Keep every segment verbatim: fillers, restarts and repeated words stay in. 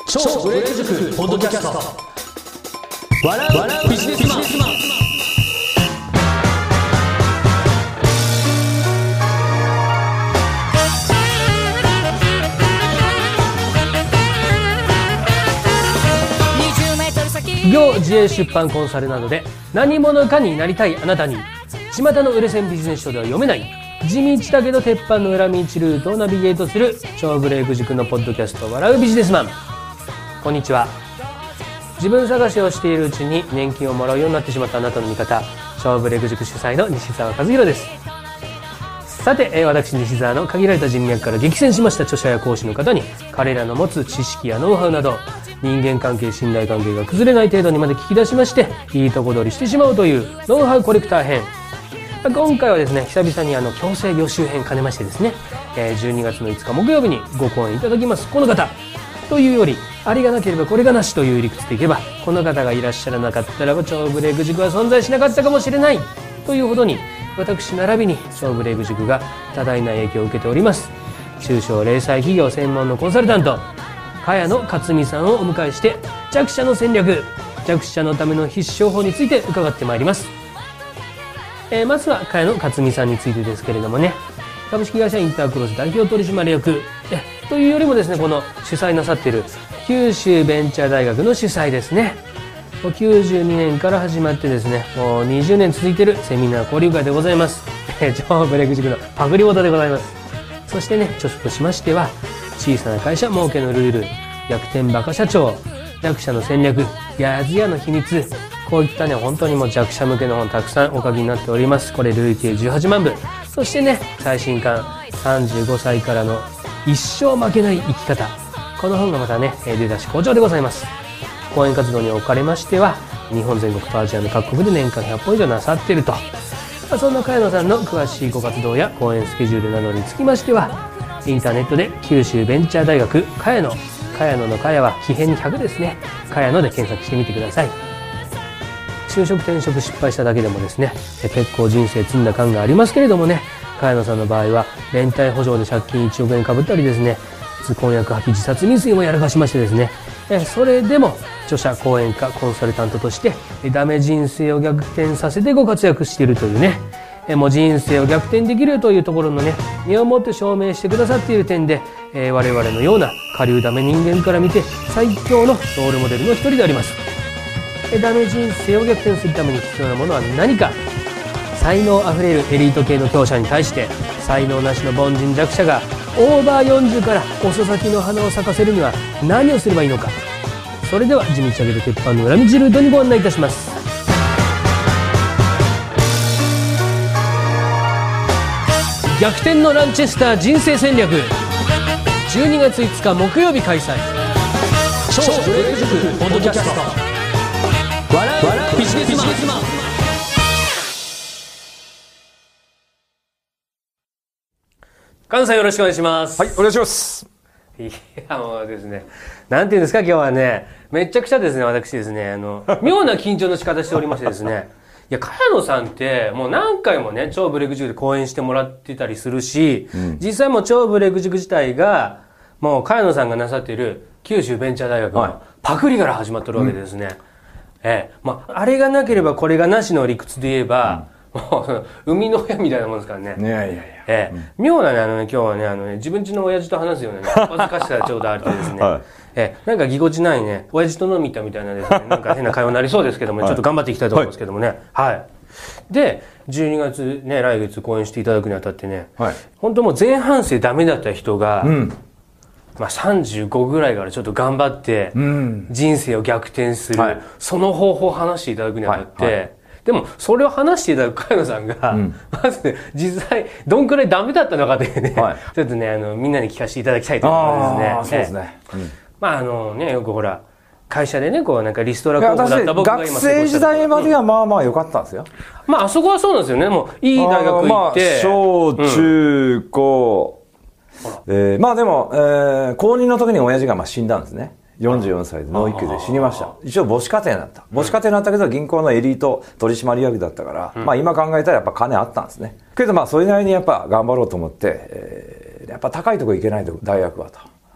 超ブレイク塾ポッドキャスト笑うビジネスマン。業自営出版コンサルなどで何者かになりたいあなたに、巷の売れ線ビジネス書では読めない地道だけど鉄板の裏道ルートをナビゲートする超ブレイク塾のポッドキャスト笑うビジネスマン。こんにちは。自分探しをしているうちに年金をもらうようになってしまったあなたの味方、超ブレイク塾主催の西澤和弘です。さて、私西澤の限られた人脈から激戦しました著者や講師の方に、彼らの持つ知識やノウハウなど人間関係信頼関係が崩れない程度にまで聞き出しまして、いいとこ取りしてしまうというノウハウコレクター編。今回はですね、久々にあの強制予習編兼ねましてですね、じゅうにがつのいつか木曜日にご講演いただきますこの方というより、ありがなければこれがなしという理屈でいけば、この方がいらっしゃらなかったらば超ブレイク塾は存在しなかったかもしれないというほどに、私並びに超ブレイク塾が多大な影響を受けております。中小零細企業専門のコンサルタント茅野克美さんをお迎えして、弱者の戦略、弱者のための必勝法について伺ってまいります。えー、まずは茅野克美さんについてですけれどもね、株式会社インタークロス代表取締役えというよりもですね、この主催なさっている九州ベンチャー大学の主催ですね。きゅうじゅうにねんから始まってですね、もうにじゅうねん続いているセミナー交流会でございます。超ブレイク塾のパクリ元でございます。そしてね、著書としましては、小さな会社儲けのルール、逆転バカ社長、弱者の戦略、やずやの秘密、こういったね、本当にもう弱者向けの本たくさんお書きになっております。これ累計じゅうはちまんぶ。そしてね、最新刊さんじゅうごさいからの一生負けない生き方、この本がまたね、出だし好調でございます。講演活動におかれましては、日本全国とアジアの各国で年間ひゃっぽん以上なさっていると。そんな茅野さんの詳しいご活動や講演スケジュールなどにつきましては、インターネットで九州ベンチャー大学茅野、茅野の茅は木偏にひゃくですね、茅野で検索してみてください。就職転職失敗しただけでもですね、結構人生積んだ感がありますけれどもね、茅野さんの場合は連帯保証で借金いちおくえんかぶったりですね、婚約破棄自殺未遂もやらかしましてですね、それでも著者講演家コンサルタントとしてダメ人生を逆転させてご活躍しているというね、もう人生を逆転できるというところのね、身をもって証明してくださっている点で、えー、我々のような下流ダメ人間から見て最強のロールモデルの一人であります。ダメ人生を逆転するために必要なものは何か。才能あふれるエリート系の強者に対して、才能なしの凡人弱者がオーバーよんじゅうから遅咲きの花を咲かせるには何をすればいいのか。それでは地道だけど鉄板の裏道ルートにご案内いたします。逆転のランチェスター人生戦略、じゅうにがついつか木曜日開催。超ブレイク塾ポッドキャスト笑うビジネスマン。菅さんよろしくお願いします。 はい、お願いします。 いや、もうですね、なんていうんですか、今日はね、めちゃくちゃですね、私ですね、あの、妙な緊張の仕方しておりましてですね、いや、茅野さんって、もう何回もね、超ブレイク塾で講演してもらってたりするし、うん、実際もう超ブレイク塾自体が、もう茅野さんがなさっている九州ベンチャー大学のパクリから始まってるわけですね。うん、ええ、まあ、あれがなければこれがなしの理屈で言えば、うん、もう、生みの親みたいなもんですからね。 いやいやいや。 ええ、うん、妙なね、あのね、今日はね、あのね、自分家の親父と話すようなね、恥ずかしさがちょうどあってですね、はい、ええ、なんかぎこちないね、親父と飲み行ったみたいなですね、なんか変な会話になりそうですけども、はい、ちょっと頑張っていきたいと思いますけどもね。はい。はい、で、じゅうにがつね、来月講演していただくにあたってね、はい、本当もう前半生ダメだった人が、うん、まあさんじゅうごぐらいからちょっと頑張って、人生を逆転する、うん、その方法を話していただくにあたって、はいはい、でもそれを話していただく茅野さんが、うん、まずね、実際どんくらいダメだったのかというね、はい、ちょっとね、あのみんなに聞かせていただきたいと思いますね。 そうですね。うん、 まああのね、よくほら会社でね、こうなんかリストラ候補だった僕が今学生時代まではまあまあ良かったんですよ。 うん、まああそこはそうなんですよね。もういい大学行って、 まあ、小中高、うん、えー、まあでも、えー、高にの時に親父がまあ死んだんですね。よんじゅうよんさいで脳一球で死にました。一応母子家庭になった。母子家庭になったけど銀行のエリート取締役だったから、うん、まあ今考えたらやっぱ金あったんですね。けどまあそれなりにやっぱ頑張ろうと思って、えー、やっぱ高いとこ行けないと大学はと。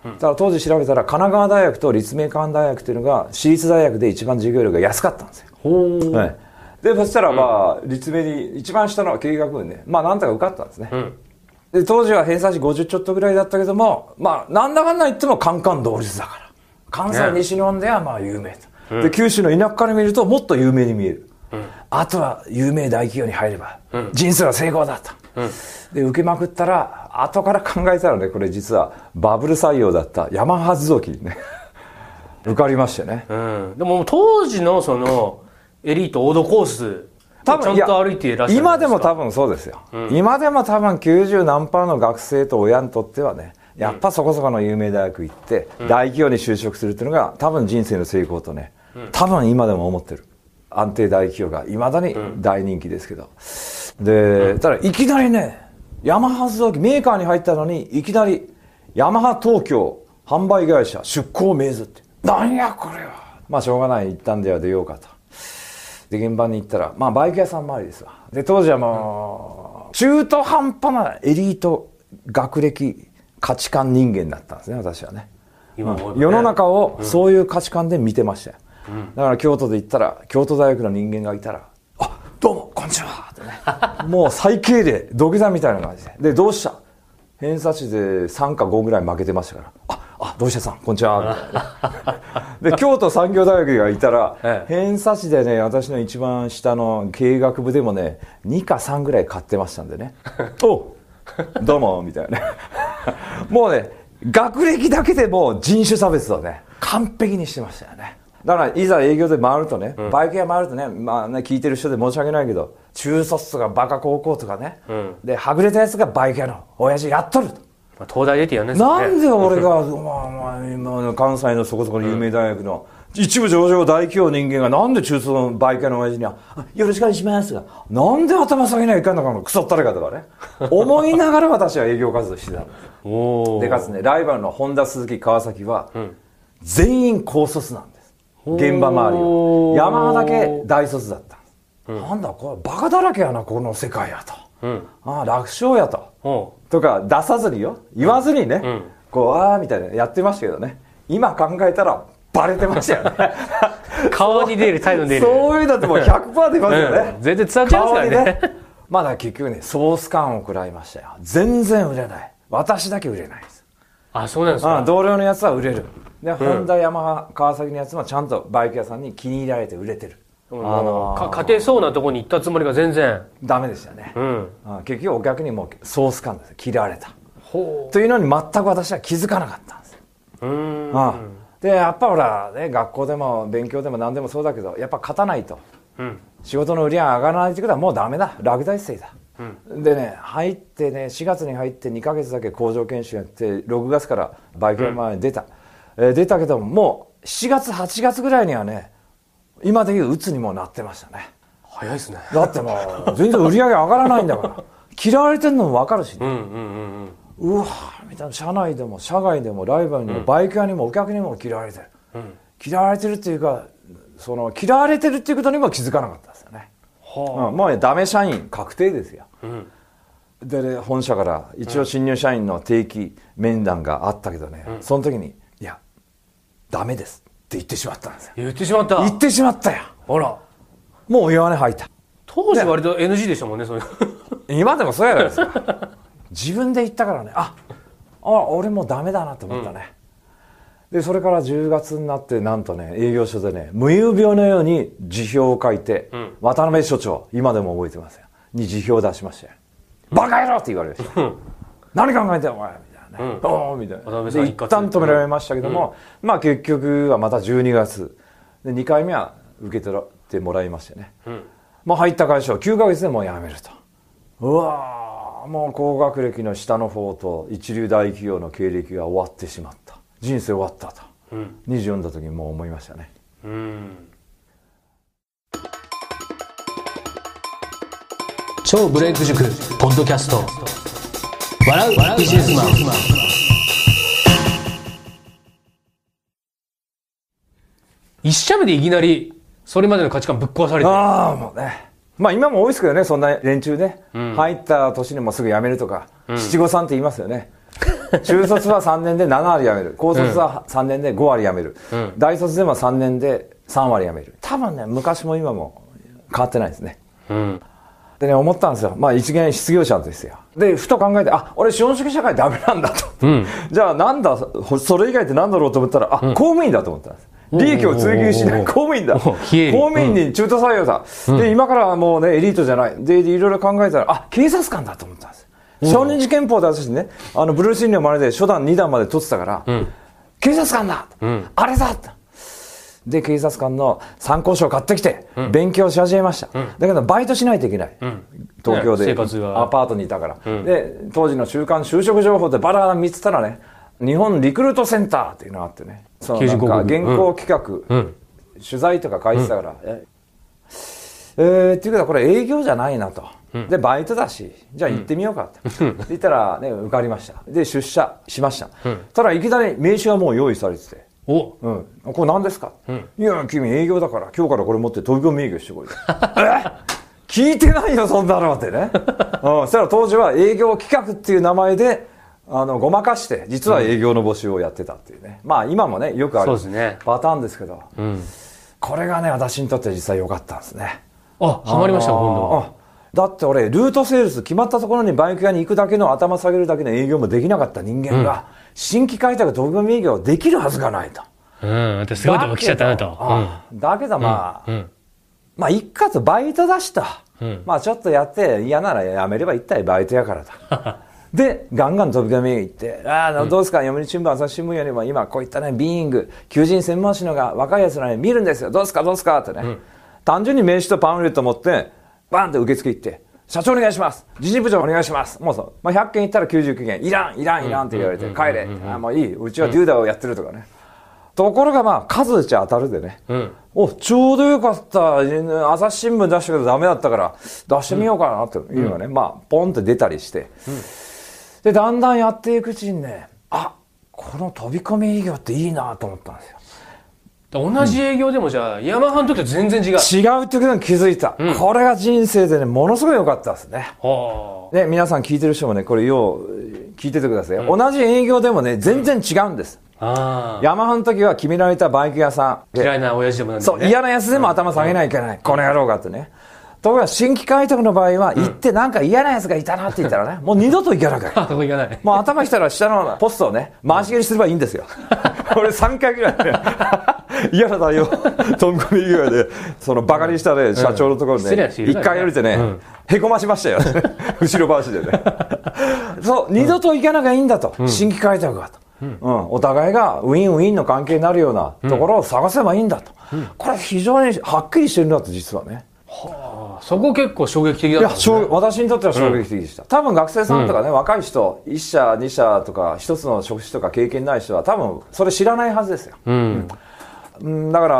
うん、だから当時調べたら神奈川大学と立命館大学っていうのが私立大学で一番授業料が安かったんですよ。 ほう、 はい、でそしたらまあ、うん、立命に一番下の経営学部でまあなんとか受かったんですね、うん、で当時は偏差値ごじゅうちょっとぐらいだったけどもまあなんだかんだ言ってもカンカン同率だから関西、ね、西日本ではまあ有名と、うん、で九州の田舎から見るともっと有名に見える、うん、あとは有名大企業に入れば、うん、人生は成功だと、うん、で受けまくったら後から考えたらねこれ実はバブル採用だったヤマハ発動機にね受かりましてね、 うん、でも当時のそのエリートオードコース多分ちゃんと歩いていらっしゃるんですか。 今でも多分そうですよ、うん、今でも多分きゅうじゅうなんパーの学生と親にとってはねやっぱそこそこの有名大学行って、うん、大企業に就職するっていうのが多分人生の成功とね、うん、多分今でも思ってる安定大企業がいまだに大人気ですけど、うん、でただいきなりねヤマハ発動機メーカーに入ったのにいきなりヤマハ東京販売会社出向命ずってなんやこれはまあしょうがない一旦では出ようかとで現場に行ったらまあバイク屋さん周りですわで当時はもう中途半端なエリート学歴価値観人間だったんですね私はね今もね、世の中をそういう価値観で見てましたよ、うん、だから京都で行ったら京都大学の人間がいたらあどうもこんにちはってねもう最軽で土下座みたいな感じででどうした偏差値でさんかごぐらい負けてましたからああどうしたさんこんにちはみたいなで京都産業大学がいたら、ええ、偏差値でね私の一番下の経営学部でもねにかさんぐらい買ってましたんでねおどうもみたいなもうね学歴だけでも人種差別をね完璧にしてましたよねだからいざ営業で回るとね、うん、バイク屋回るとねまあね聞いてる人で申し訳ないけど中卒とかバカ高校とかね、うん、ではぐれたやつがバイク屋の親父やっとると東大出てやんないですよねなんで俺が、まあまあ、今関西のそこそこの有名大学の、うん、一部上場大企業の人間がなんで中卒のバイク屋の親父にはよろしくお願いしますがなんで頭下げないかんのかのクソったれかとかね思いながら私は営業活動してたんですおでかつねライバルのホンダ鈴木川崎は、うん、全員高卒なんです現場周りはヤマハだけ大卒だったんです、うん、なんだこれバカだらけやなこの世界やと、うん、ああ楽勝やととか出さずによ言わずにね、うん、こうああみたいなやってましたけどね今考えたらバレてましたよね顔に出る態度に出るそういうのってもう ひゃくパーセント 出ますよね、 うん、全然伝わっちゃいますからねねまだ結局ねソース感を食らいましたよ全然売れない私だけ売れないです。 あ、そうなんですか。 同僚のやつは売れる。で、うん、ホンダ、ヤマハ、川崎のやつもちゃんとバイク屋さんに気に入られて売れてる。 あのー、か家庭そうなとこに行ったつもりが全然ダメでしたね、うん、結局お客にもソース感です嫌われたというのに全く私は気づかなかったんです。うーんああでやっぱほら、ね、学校でも勉強でも何でもそうだけどやっぱ勝たないと、うん、仕事の売り上げ上がらないってことはもうダメだ落第生だ、うん、でね入ってねしがつに入ってにかげつだけ工場研修やってろくがつからバイク屋前に出た、うんえー、出たけどもうしちがつはちがつぐらいにはね今でいう鬱にもなってましたね。 早いですね。 だってもう全然売り上げ上がらないんだから嫌われてるのも分かるし、ね、うんうんうんうん、うわみたいな社内でも社外でもライバルにも、うん、バイク屋にもお客にも嫌われてる、うん、嫌われてるっていうかその嫌われてるっていうことにも気づかなかったですよね、はあうん、もうねダメ社員確定ですよ、うん、で、ね、本社から一応新入社員の定期面談があったけどね、うん、その時にいやダメですって言ってしまったんですよ。 言ってしまった言ってしまったよ。 あらもう弱音吐いた。 当時割と エヌジー でしたもんね。そういう今でもそうやないですか自分で言ったからねああ俺もうダメだなと思ったね、うん、でそれからじゅうがつになってなんとね営業所でね無遊病のように辞表を書いて、うん、渡辺所長今でも覚えてますよに辞表を出しましたよ、うん、バカ野郎って言われました、うん、何考えてんお前みたいなね、うん、おーみたいなで一旦止められましたけども、うん、まあ結局はまたじゅうにがつでにかいめは受け取ってもらいましてね、うんまあ、入った会社をきゅうかげつでもう辞めると。うわもう高学歴の下の方と一流大企業の経歴が終わってしまった人生終わったと、うん、にじゅうよんだ時にもう思いましたね。うん超ブレイク塾ポッドキャスト笑うビジネスマン。一社目でいきなりそれまでの価値観ぶっ壊されてああもうねまあ今も多いですけどねそんな連中ね、うん、入った年にもすぐ辞めるとか、うん、七五三って言いますよね中卒はさんねんでななわり辞める。高卒はさんねんでごわり辞める。うん、大卒でもさんねんでさんわり辞める。多分ね、昔も今も変わってないですね。うん、でね、思ったんですよ。まあ一元失業者ですよ。で、ふと考えて、あ、俺資本主義社会ダメなんだと。うん、じゃあなんだ、それ以外ってなんだろうと思ったら、あ、うん、公務員だと思ったんです。利益を追求しない公務員だ。公務員に中途採用だ。うん、で、今からはもうね、エリートじゃない。で、いろいろ考えたら、あ、警察官だと思ったんです。少年事件法で私ね、あの、ブルース・リーの真似で初段に段まで取ってたから、うん、警察官だ、うん、あれだで、警察官の参考書を買ってきて、うん、勉強し始めました。うん、だけど、バイトしないといけない。うん、東京で、アパートにいたから。うん、で、当時の週刊就職情報でバラバラ見つったらね、日本リクルートセンターっていうのがあってね、そのなんか原稿企画、うん、取材とか書いてたから、うん、えー、っていうかこれ営業じゃないなと。うん、で、バイトだし、じゃあ行ってみようかって。うん、言ったらね、受かりました。で、出社しました。うん、ただ、いきなり名刺がもう用意されてて。おうん。これ何ですか、うん、いや、君営業だから、今日からこれ持って飛び込み営業してこい。え聞いてないよ、そんなのってね。うん。そしたら当時は営業企画っていう名前で、あの、ごまかして、実は営業の募集をやってたっていうね。うん、まあ、今もね、よくあるパターンですけど、うん、これがね、私にとって実際良かったんですね。 あ、ハマりました、今度は。 だって俺、ルートセールス決まったところにバイク屋に行くだけの頭下げるだけの営業もできなかった人間が、うん、新規開拓飛び込み営業できるはずがないと。 うん、すごいとこ来ちゃったなと。 うん、だけどまあ、うんうん、まあ一括バイト出した。うん、まあちょっとやって嫌ならやめれば一体バイトやからと。で、ガンガン飛び込み営業行って、ああ、どうですか、読売新聞、朝日新聞よりも今こういったね、ビーイング、求人専門誌のが若い奴らに見るんですよ。どうですか、どうですかってね。うん、単純に名刺とパンフレット持って、バンって受付行って、社長お願いします。人事部長お願いします。もうそう。まあ、ひゃっけん行ったらきゅうじゅうきゅうけん。いらん、いらん、いらんって言われて、帰れ。あ、もういい。うちはデューダーをやってるとかね。ところがまあ、数打ち当たるでね。うん、お、ちょうどよかった。朝日新聞出したけどダメだったから、出してみようかなっていうのがね、うん、まあ、ポンって出たりして。うん、で、だんだんやっていくうちにね、あ、この飛び込み営業っていいなと思ったんですよ。 同じ営業でもじゃあ、ヤマハにとって全然違う。 違うっていうことに気づいた。うん、これが人生でね、ものすごい良かったですね。ね、皆さん聞いてる人もね、これよう聞いててください。うん、同じ営業でもね、全然違うんです。うん、ヤマハの時は決められたバイク屋さん。嫌いな親父でもなんだよね。 そう、嫌なやつでも頭下げないといけない。うん、この野郎がってね。ところが新規開拓の場合は、行ってなんか嫌な奴がいたなって言ったらね、もう二度と行かなきゃ。 そこ行かない。 もう頭したら下のポストをね、回し蹴りすればいいんですよ。俺さんかいぐらいね、嫌なだよ。飛び込み以外で、そのバカにしたね、社長のところにね、一回降りてね、へこましましたよ。後ろ回しでね。そう、二度と行かなきゃいいんだと。新規開拓がと。うん、お互いがウィンウィンの関係になるようなところを探せばいいんだと。うん、これ非常にはっきりしてるんだと、実はね。 はあ、そこ結構衝撃的だったんですね。 いや、私にとっては衝撃的でした。うん、多分学生さんとかね、うん、若い人、いっ社、に社とか、一つの職種とか経験ない人は多分それ知らないはずですよ。うんうん、だから、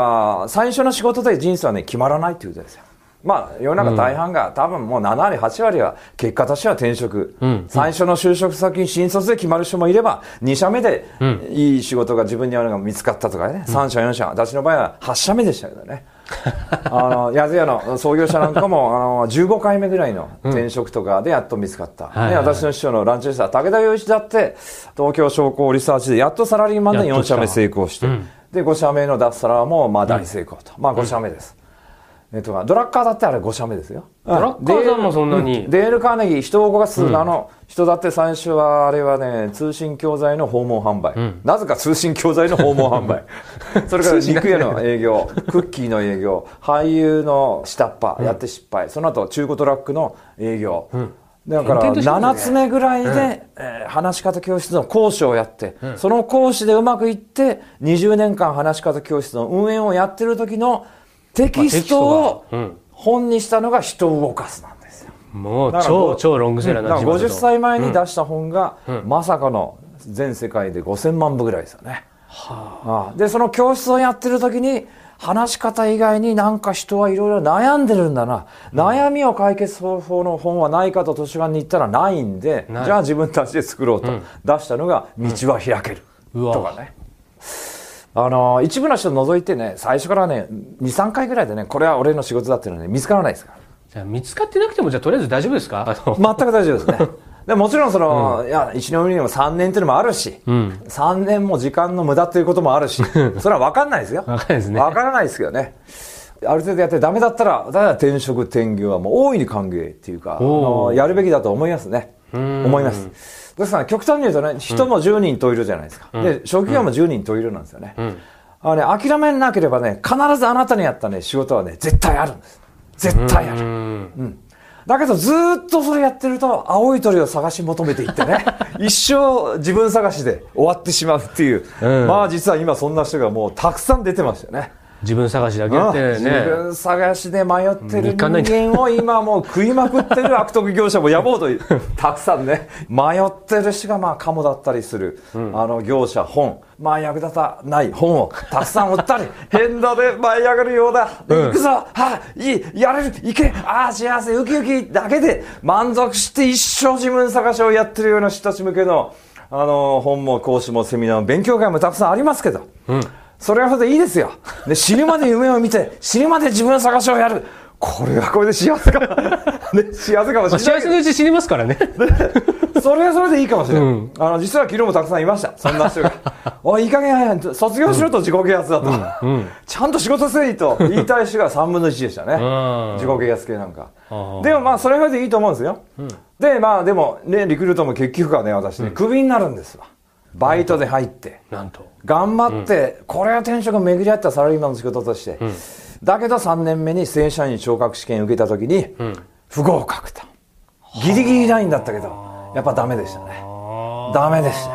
最初の仕事で人生はね、決まらないっていうことですよ。まあ、世の中大半が、うん、多分もうななわり、はちわりは結果としては転職。うん、最初の就職先に新卒で決まる人もいれば、に社目でいい仕事が自分にあるのが見つかったとかね、うん、さん社、よん社、私の場合ははち社目でしたけどね。あの、やずやの創業者なんかも、あの、じゅうごかいめぐらいの転職とかでやっと見つかった。うん、ね、私の師匠のランチェスター、武田洋一だって、東京商工リサーチでやっとサラリーマンでよん社目成功して、うん、で、ご社目の脱サラもまあ大成功と。うん、まあご社目です。えっと、ドラッカーだってあれご社目ですよ。 ドラッカーさんもそんなに。 デール・カーネギー、人を動かす、うん、あの人だって最初はあれはね、通信教材の訪問販売。うん、なぜか通信教材の訪問販売。それから肉屋の営業、クッキーの営業、俳優の下っ端、やって失敗。うん、その後、中古トラックの営業。うん、だから、ななつめぐらいで、うん、えー、話し方教室の講師をやって、うん、その講師でうまくいって、にじゅうねんかん話し方教室の運営をやってる時のテキストを本にしたのが人を動かすなんですよ。 もう超超ロングセラーなごじゅっさいまえに出した本が、うん、まさかの全世界でごせんまんぶぐらいですよね。はあ、で、その教室をやってる時に、話し方以外になんか人はいろいろ悩んでるんだな。うん、悩みを解決方法の本はないかと図書館に行ったらないんで、じゃあ自分たちで作ろうと出したのが、道は開ける。うん、とかね。あの、一部の人を除いてね、最初からね、に、さんかいぐらいでね、これは俺の仕事だっていうのはね、見つからないですから。 じゃあ見つかってなくても、じゃあとりあえず大丈夫ですか？ 全く大丈夫ですね。 でもちろんその、うん、いや、一年目にもさんねんっていうのもあるし、うん、さんねんも時間の無駄っていうこともあるし、それは分かんないですよ。 分かんないですね。 分からないですけどね。ある程度やってダメだったら、だから転職転業はもう大いに歓迎っていうか、やるべきだと思いますね。思います。ですから、極端に言うとね、人もじゅうにん十色じゃないですか。うん、で、職業もじゅうにん十色なんですよね。うん、あのね、諦めなければね、必ずあなたにやったね、仕事はね、絶対あるんです。絶対ある。うん。だけど、ずーっとそれやってると、青い鳥を探し求めていってね、一生自分探しで終わってしまうっていう、うん、まあ実は今そんな人がもうたくさん出てますよね。 自分探しだけやってね。 自分探しで迷ってる人間を今もう食いまくってる悪徳業者もやぼうとたくさんね、迷ってる人がまあカモだったりする、うん、あの業者本、まあ役立たない本をたくさん売ったり、変だで舞い上がるようだ、うん、行くぞ、はあ、いい、やれる、行け、ああ幸せ、ウキウキだけで満足して一生自分探しをやってるような人たち向けの、あの本も講師もセミナーも勉強会もたくさんありますけど、うん、それはそれでいいですよ。で、死ぬまで夢を見て、死ぬまで自分探しをやる。これはこれで幸せか、ね、幸せかもしれない。まあ、 幸せのうち死にますからね。 それはそれでいいかもしれない。うん、あの、実は昨日もたくさんいました。そんな人が。おい、いい加減、卒業しろと自己啓発だと。うんうん、ちゃんと仕事せいと言いたい人がさんぶんのいちでしたね。自己啓発系なんか。でもまあ、それはそれでいいと思うんですよ。うん、で、まあ、でもね、リクルートも結局はね、私ね、クビになるんですわ。バイトで入って。なんと。頑張って、うん、これは転職巡り合ったサラリーマンの仕事として。うん、だけどさんねんめに正社員昇格試験受けたときに、うん、不合格と。ギリギリラインだったけど、やっぱダメでしたね。ダメでした。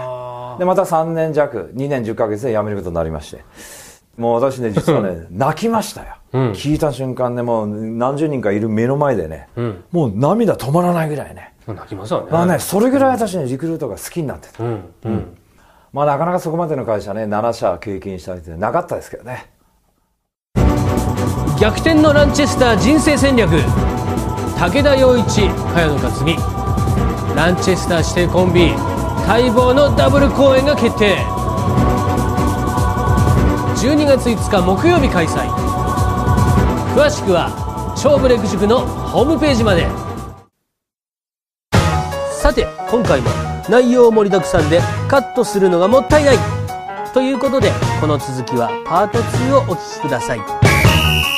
で、またさんねん弱、にねんじゅっかげつで辞めることになりまして。もう私ね、実はね、泣きましたよ。うん、聞いた瞬間ね、もう何十人かいる目の前でね、うん、もう涙止まらないぐらいね。 泣きますよね。 まあね、それぐらい私ね、リクルートが好きになってた。うんうん、まあなかなかそこまでの会社ね、なな社経験したりってなかったですけどね。 逆転のランチェスター人生戦略。武田陽一、茅野克実。ランチェスター指定コンビ、待望のダブル公演が決定。じゅうにがついつか木曜日開催。詳しくは超ブレイク塾のホームページまで。さて今回も内容盛りだくさんでカットするのがもったいないということで、この続きはパートツーをお聞きください。